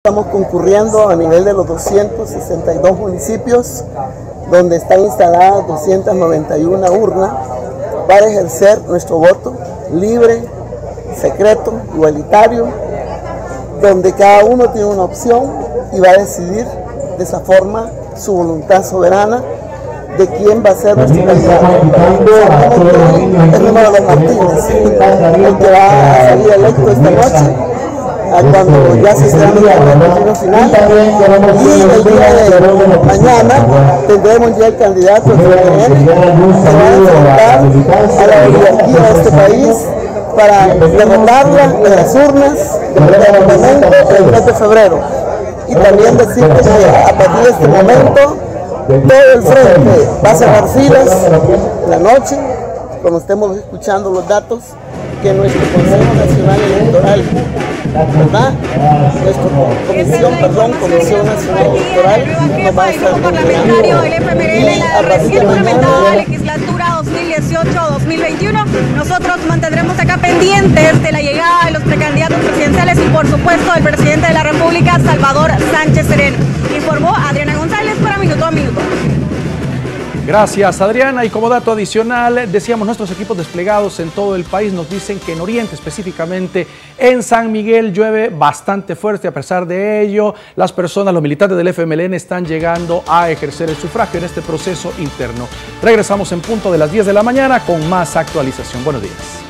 Estamos concurriendo a nivel de los 262 municipios, donde están instaladas 291 urnas para ejercer nuestro voto libre, secreto, igualitario, donde cada uno tiene una opción y va a decidir de esa forma su voluntad soberana de quién va a ser nuestro candidato. Es número de Martínez, el que va a salir electo esta noche, cuando ya se será el final, y el día de mañana tendremos ya el candidato del FMLN que va a enfrentar a la oligarquía de este país para derrotarla en las urnas del Parlamento el 3 de febrero. Y también decirles que a partir de este momento todo el frente va a cerrar filas en la noche, cuando estemos escuchando los datos que nuestro Consejo Nacional Electoral, ¿verdad? Comisión Nacional Electoral nos va a estar parlamentario del FMLN, la recién juramentada legislatura 2018-2021. Nosotros mantendremos acá pendientes de la llegada de los precandidatos presidenciales y por supuesto del presidente de la República, Salvador Sánchez Serén. Informó Adriana González para Minuto a Minuto. Gracias, Adriana. Y como dato adicional, decíamos, nuestros equipos desplegados en todo el país nos dicen que en Oriente, específicamente en San Miguel, llueve bastante fuerte. A pesar de ello, las personas, los militantes del FMLN están llegando a ejercer el sufragio en este proceso interno. Regresamos en punto de las 10 de la mañana con más actualización. Buenos días.